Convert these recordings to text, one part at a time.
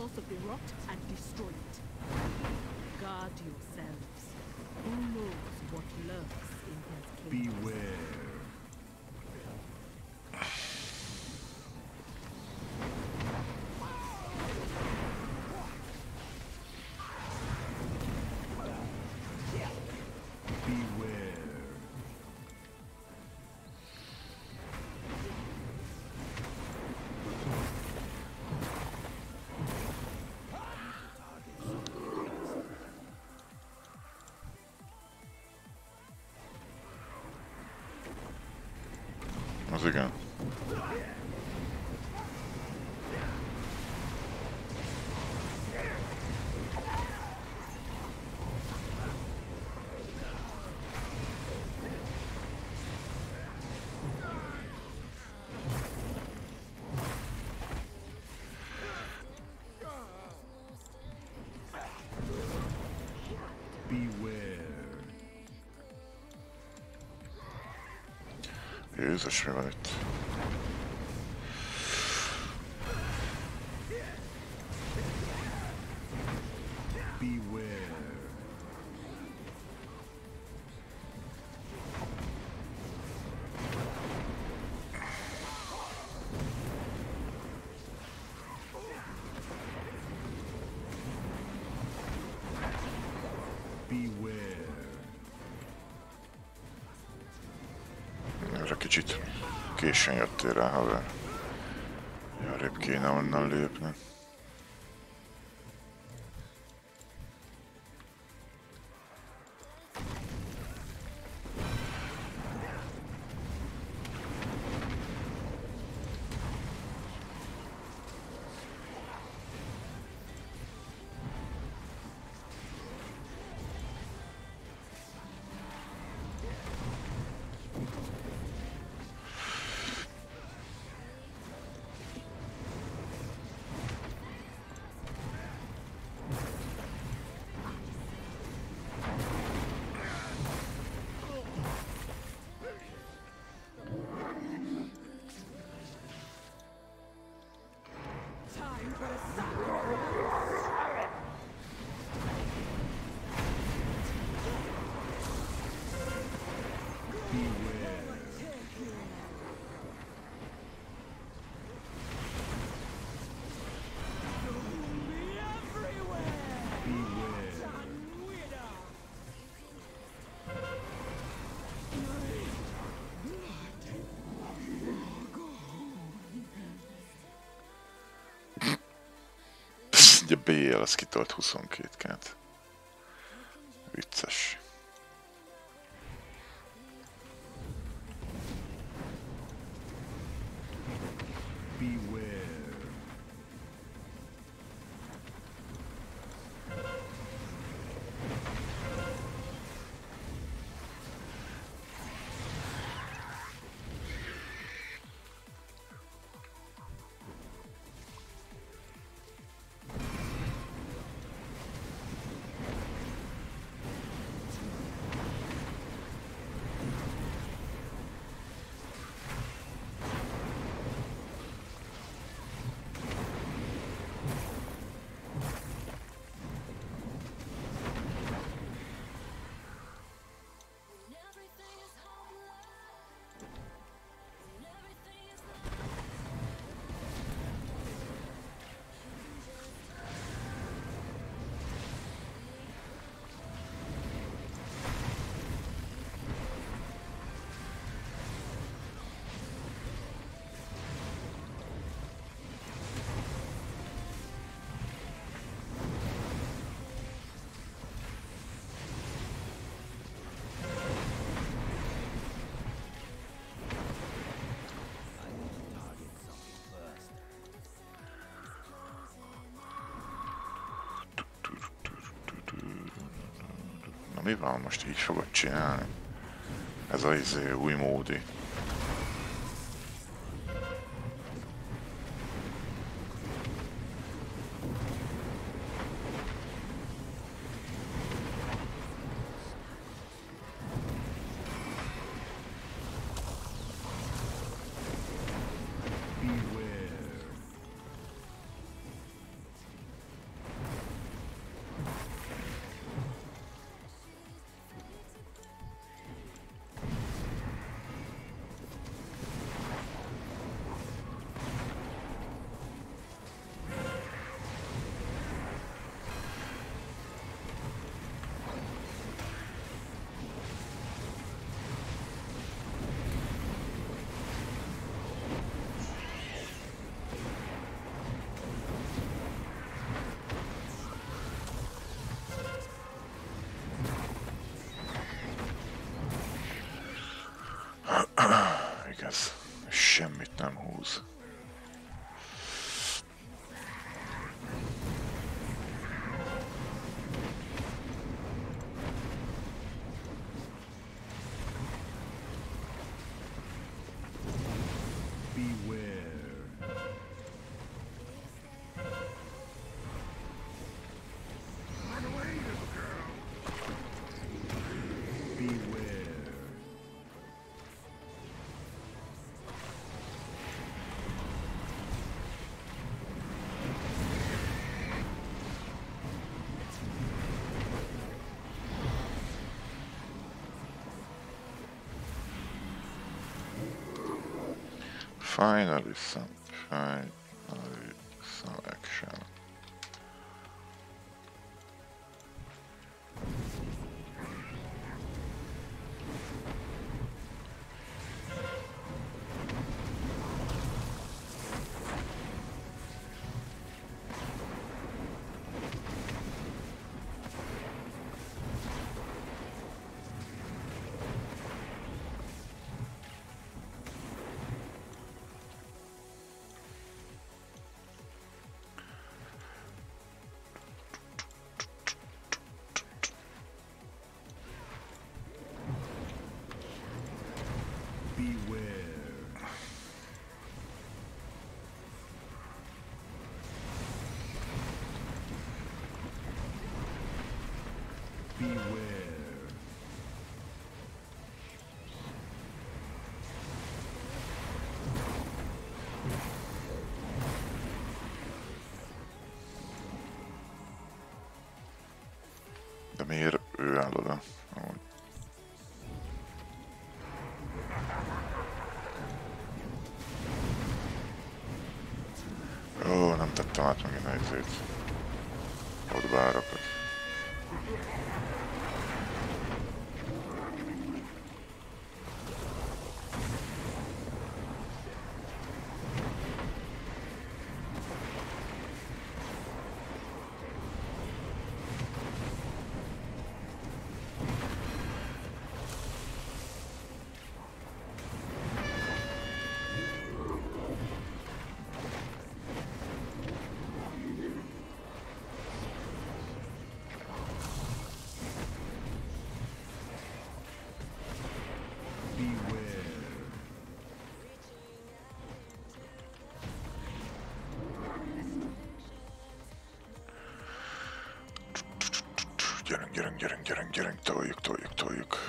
source of the rot and destroy it. Guard yourselves. Who knows what lurks in his cave? Beware. Az igen. Jézus, mi van itt? Kicsit későn jöttél rá, haver. Arrébb kéne onnan lépni. Ugye BL az kitolt 22-ket. Vicces. Mi van, most így fogod csinálni? Ez az új módi. knows. Finally some action. De miért ő áll oda? Ó, nem tettem át megint a izét. Ott bárakat. Gyerünk, toljuk.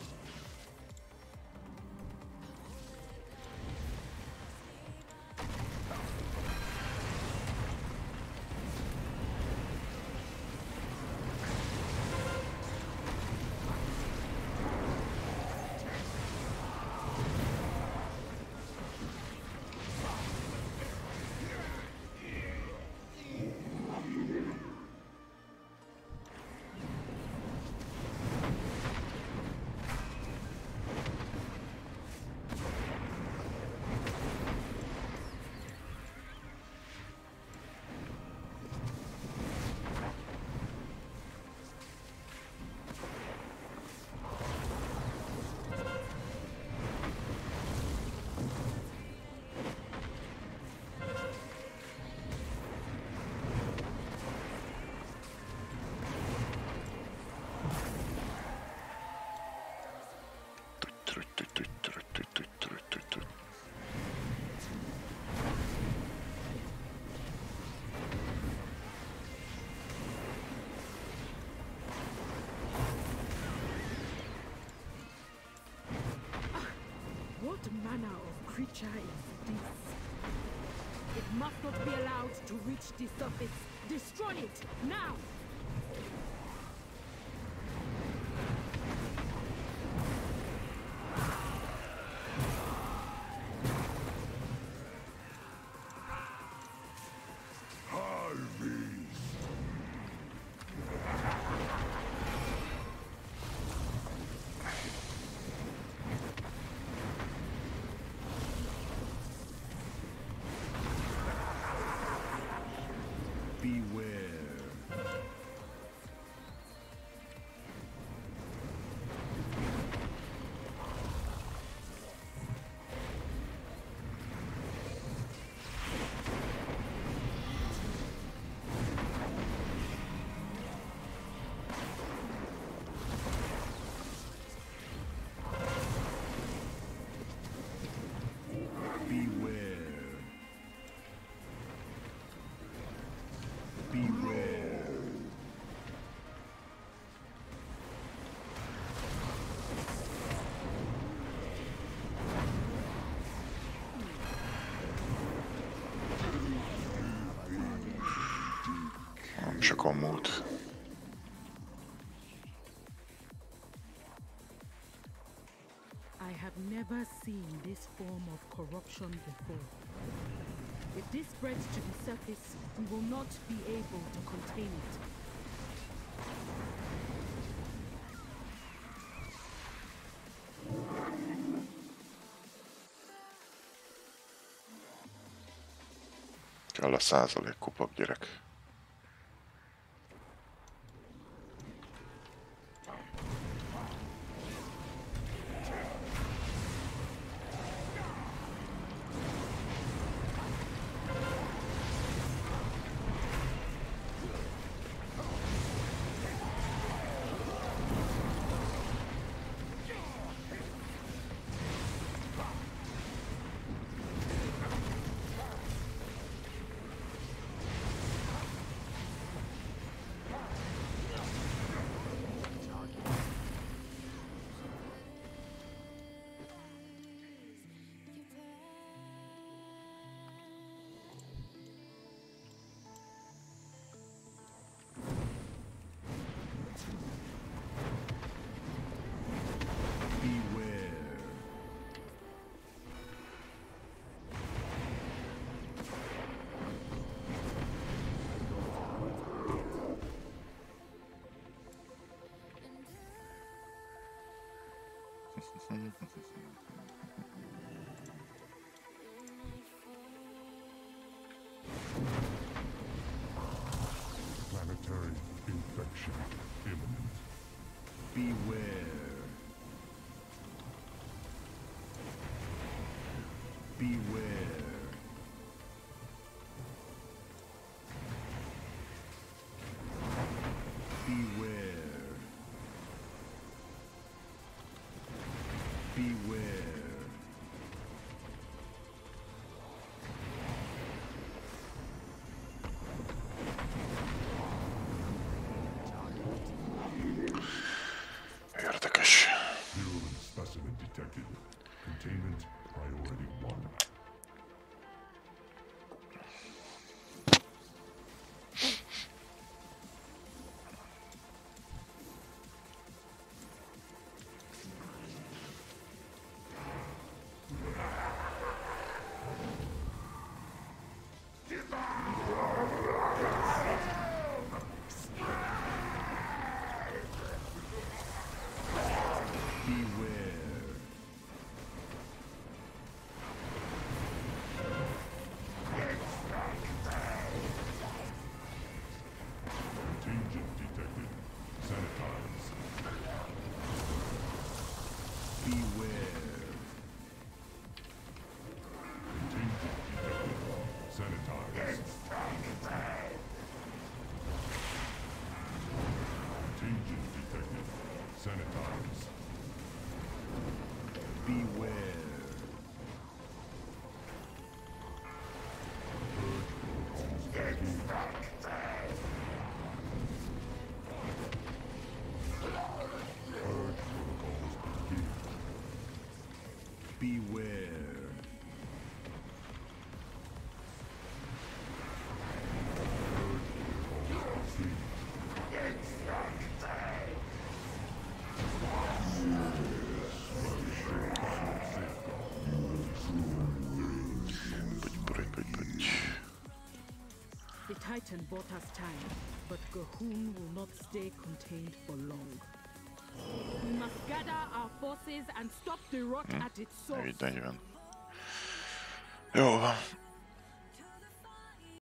What manner of creature is this? It must not be allowed to reach the surface. Destroy it, now! Beware. Sokon múlt. I have never seen this form of corruption before. If this spreads to the surface, we will not be able to contain it. Kell a százalék kupak, gyerek. Planetary infection imminent. Beware. Beware. Beware. Beware. Érdekes. Virulent specimen detected. Containment priority 1. Contagion detected. Sanitize. Beware. Contagion detected. Sanitize. Contagion detected. Sanitize. Beware. Beware. The Titan bought us time, but Gahun will not stay contained for long. We must gather our forces and stop the rot at its source. Így 40. Jó van.